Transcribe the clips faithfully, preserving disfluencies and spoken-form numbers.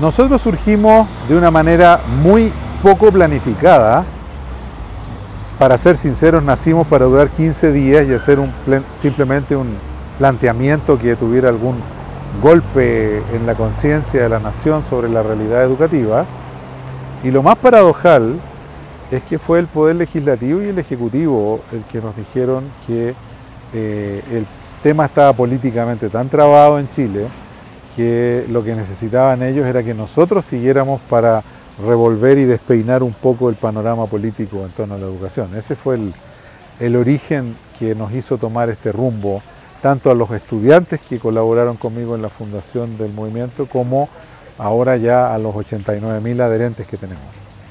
Nosotros surgimos de una manera muy poco planificada. Para ser sinceros, nacimos para durar quince días y hacer un, simplemente un planteamiento que tuviera algún golpe en la conciencia de la nación sobre la realidad educativa. Y lo más paradojal es que fue el Poder Legislativo y el Ejecutivo el que nos dijeron que eh, el tema estaba políticamente tan trabado en Chile que lo que necesitaban ellos era que nosotros siguiéramos para revolver y despeinar un poco el panorama político en torno a la educación. Ese fue el, el origen que nos hizo tomar este rumbo, tanto a los estudiantes que colaboraron conmigo en la fundación del movimiento, como ahora ya a los ochenta y nueve mil adherentes que tenemos.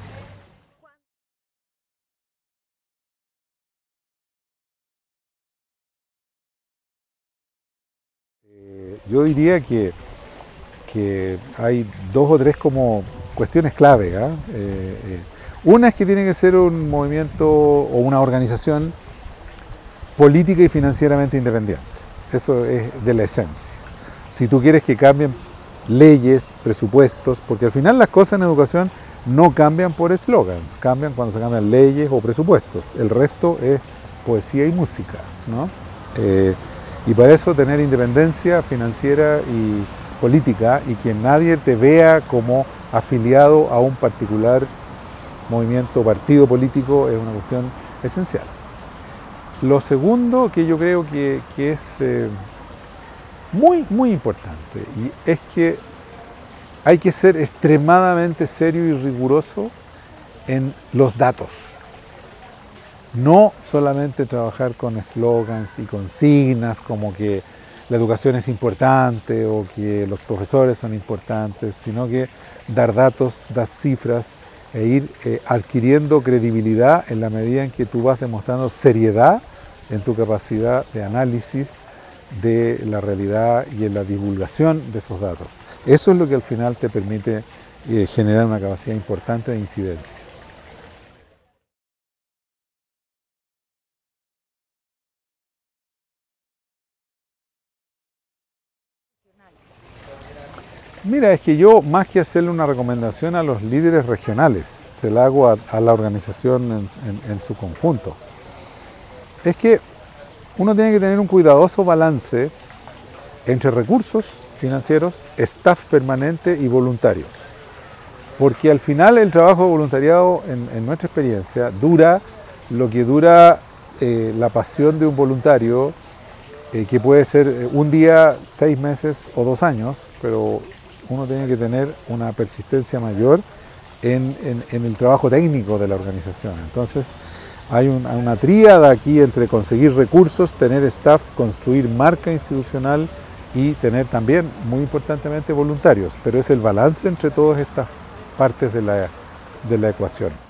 Eh, yo diría que, que hay dos o tres como cuestiones clave. ¿eh? Eh, eh, una es que tiene que ser un movimiento o una organización política y financieramente independiente. Eso es de la esencia. Si tú quieres que cambien leyes, presupuestos, porque al final las cosas en educación no cambian por eslogans, cambian cuando se cambian leyes o presupuestos. El resto es poesía y música, ¿no? Eh, y para eso tener independencia financiera y política y que nadie te vea como afiliado a un particular movimiento o partido político es una cuestión esencial. Lo segundo que yo creo que, que es eh, muy, muy importante y es que hay que ser extremadamente serio y riguroso en los datos. No solamente trabajar con eslogans y consignas como que la educación es importante o que los profesores son importantes, sino que dar datos, dar cifras e ir eh, adquiriendo credibilidad en la medida en que tú vas demostrando seriedad en tu capacidad de análisis de la realidad y en la divulgación de esos datos. Eso es lo que al final te permite eh, generar una capacidad importante de incidencia. Mira, es que yo, más que hacerle una recomendación a los líderes regionales, se la hago a, a la organización en, en, en su conjunto. Es que uno tiene que tener un cuidadoso balance entre recursos financieros, staff permanente y voluntarios. Porque al final el trabajo de voluntariado, en, en nuestra experiencia, dura lo que dura eh, la pasión de un voluntario, eh, que puede ser un día, seis meses o dos años, pero uno tiene que tener una persistencia mayor en, en, en el trabajo técnico de la organización. Entonces, hay un, una tríada aquí entre conseguir recursos, tener staff, construir marca institucional y tener también, muy importantemente, voluntarios. Pero es el balance entre todas estas partes de la, de la ecuación.